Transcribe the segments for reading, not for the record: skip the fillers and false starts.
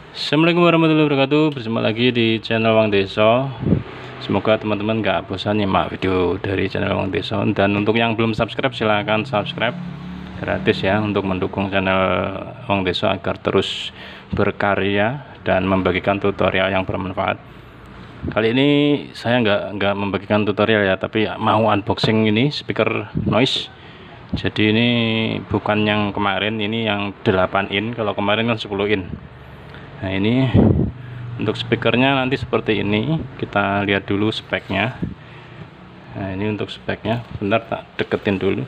Assalamualaikum warahmatullahi wabarakatuh. Berjumpa lagi di channel Wang Deso. Semoga teman-teman gak bosan nyimak video dari channel Wang Deso. Dan untuk yang belum subscribe, silahkan subscribe, gratis ya, untuk mendukung channel Wang Deso agar terus berkarya dan membagikan tutorial yang bermanfaat. Kali ini saya nggak membagikan tutorial ya, tapi mau unboxing ini speaker noise. Jadi ini bukan yang kemarin, ini yang 8 in. Kalau kemarin kan 10 in. Nah, ini untuk speakernya nanti seperti ini. Kita lihat dulu speknya. Nah, ini untuk speknya, bentar tak deketin dulu.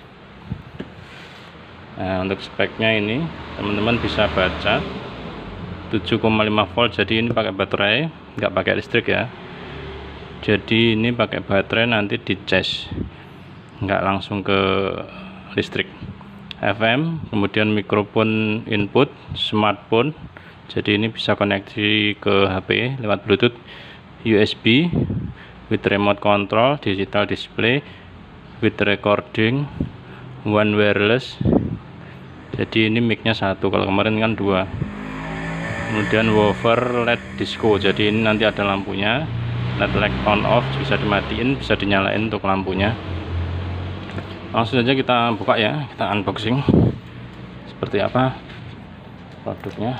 Nah, untuk speknya ini teman-teman bisa baca 7,5 volt. Jadi ini pakai baterai, nggak pakai listrik ya. Jadi ini pakai baterai, nanti dicas, nggak langsung ke listrik. FM, kemudian mikrofon input smartphone. Jadi ini bisa koneksi ke HP lewat Bluetooth, USB, with remote control, digital display, with recording, one wireless. Jadi ini micnya satu, kalau kemarin kan dua. Kemudian woofer LED disco. Jadi ini nanti ada lampunya, LED light on off, bisa dimatiin, bisa dinyalain untuk lampunya. Langsung saja kita buka ya, kita unboxing seperti apa produknya.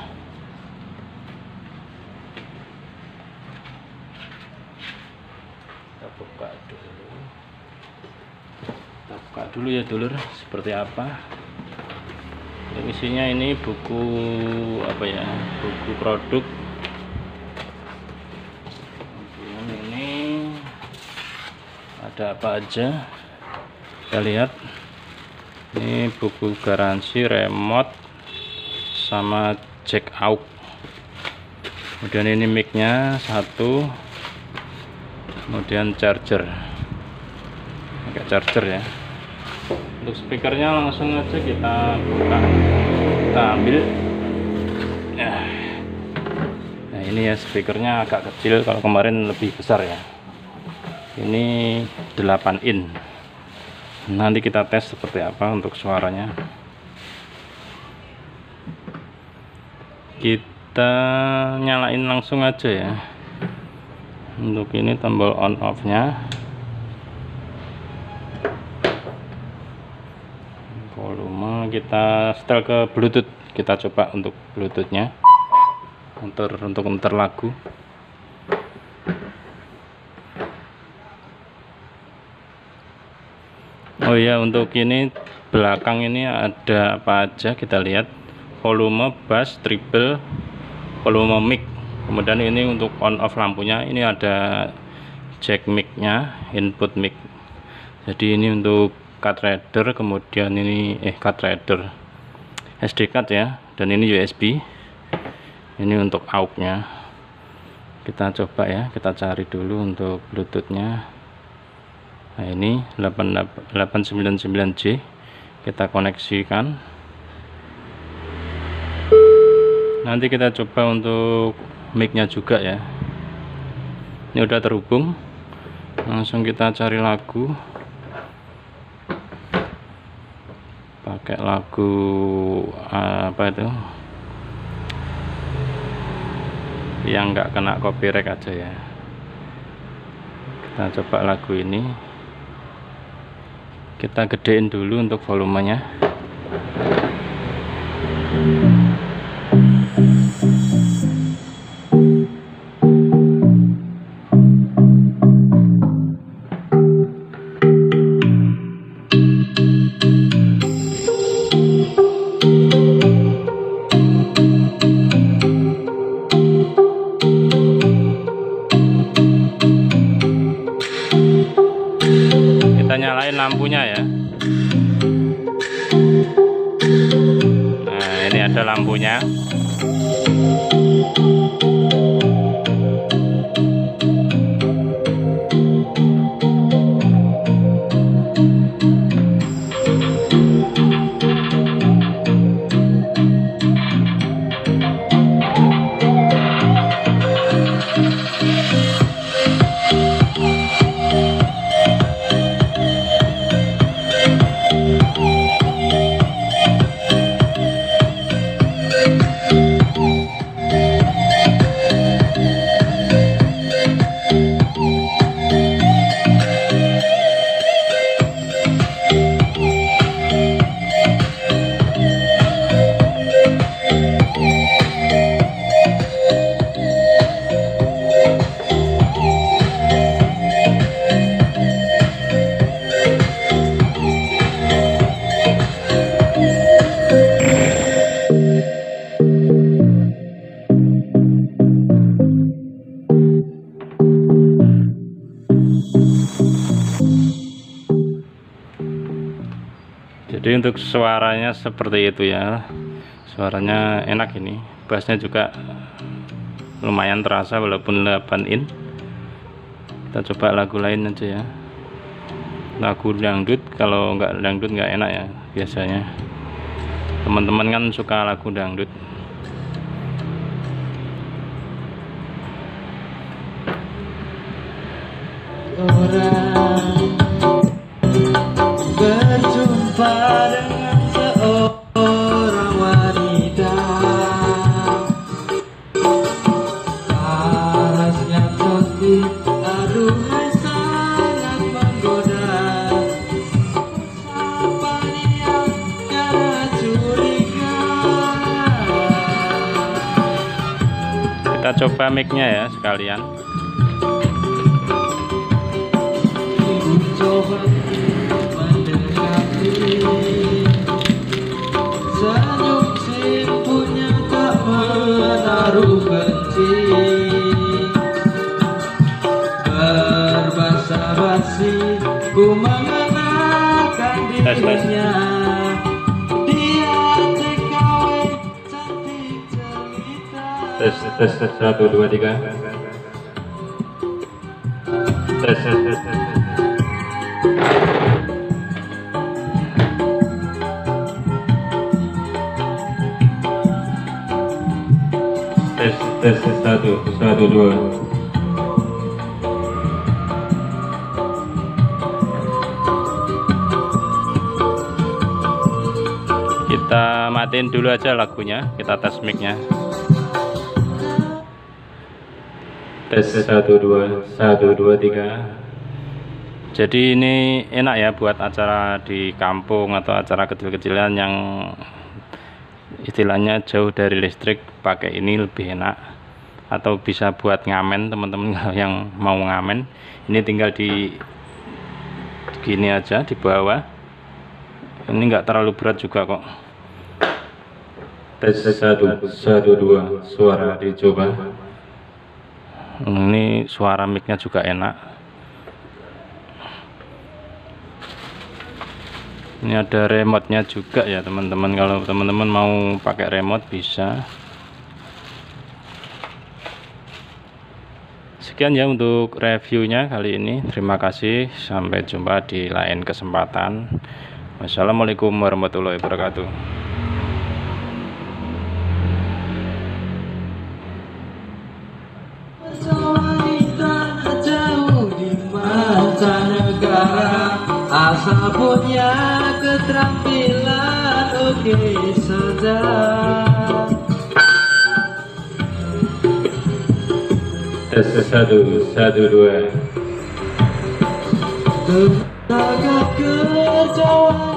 Kita buka dulu ya dulur, seperti apa. Isinya ini buku apa ya, buku produk. Kemudian ini ada apa aja, kita lihat. Ini buku garansi, remote, sama jack out. Kemudian ini micnya satu, kemudian charger, pakai charger ya. Untuk speakernya langsung aja kita buka, kita ambil. Nah ini ya, speakernya agak kecil, kalau kemarin lebih besar ya. Ini 8 in. Nanti kita tes seperti apa untuk suaranya. Kita nyalain langsung aja ya. Untuk ini tombol on off nya, volume kita setel ke Bluetooth. Kita coba untuk Bluetooth nya untuk muter lagu. Oh ya, untuk ini belakang ini ada apa aja, kita lihat. Volume, bass, treble, volume mic. Kemudian ini untuk on off lampunya, ini ada jack mic nya, input mic. Jadi ini untuk card reader, kemudian ini card reader, SD card ya, dan ini USB. Ini untuk aux nya. Kita coba ya, kita cari dulu untuk Bluetooth nya. Nah ini 899J, kita koneksikan. Nanti kita coba untuk mic nya juga ya. Ini udah terhubung, langsung kita cari lagu, pakai lagu apa itu yang nggak kena copyright aja ya. Kita coba lagu ini, kita gedein dulu untuk volumenya. Kita nyalain lampunya ya. Nah ini ada lampunya. Jadi untuk suaranya seperti itu ya, suaranya enak ini, bassnya juga lumayan terasa walaupun 8 in. Kita coba lagu lain aja ya, lagu dangdut. Kalau nggak dangdut nggak enak ya, biasanya teman-teman kan suka lagu dangdut. Orang berjumpa dengan seorang wanita, parasnya cantik, aduhai sangat menggoda. Siapa dia karena curiga. Kita coba mic-nya ya sekalian. Coba mendekati, senyum simpunya tak menaruh benci, berbasa-basi ku mengenalkan dirinya. Dia TKW cantik jelita. Tes 1 2 3. Tes. Tes 1 2. Kita matiin dulu aja lagunya, kita tes mic-nya. Tes 1 2 3. Jadi ini enak ya buat acara di kampung atau acara kecil-kecilan yang istilahnya jauh dari listrik, pakai ini lebih enak. Atau bisa buat ngamen teman-teman kalau yang mau ngamen, ini tinggal di gini aja di bawah. Ini enggak terlalu berat juga kok. Tes 1 2, suara dicoba. Ini suara mic-nya juga enak. Ini ada remote-nya juga ya teman-teman, kalau teman-teman mau pakai remote bisa. Sekian ya untuk reviewnya kali ini. Terima kasih, sampai jumpa di lain kesempatan. Wassalamualaikum warahmatullahi wabarakatuh. Jauh di mancanegara, asal punya keterampilan oke saja. Tes 1 2. Tenaga kerjaan